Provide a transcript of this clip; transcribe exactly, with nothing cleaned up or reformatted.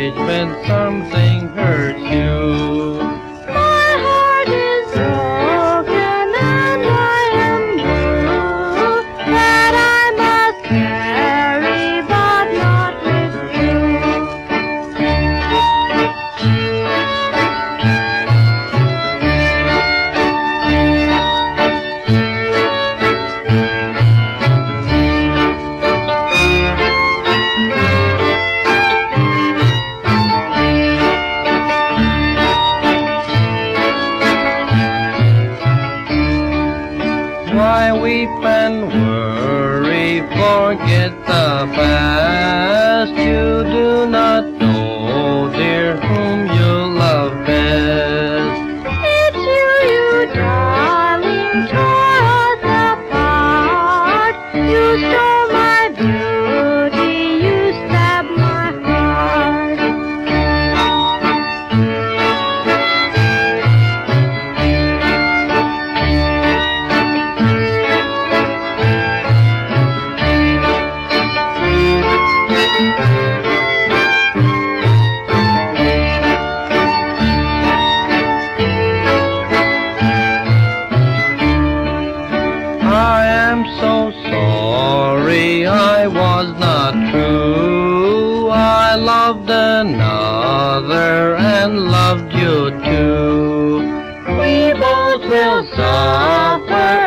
page when something hurts you. My heart is broken and I am blue, that I must carry, but not with you. Why weep and worry, forget the past? You do not know, dear, whom you love best. It's you, you darling, tore us apart. You stole my beauty, you stabbed my heart. I am so sorry I was not true. I loved another and loved you too. We both will suffer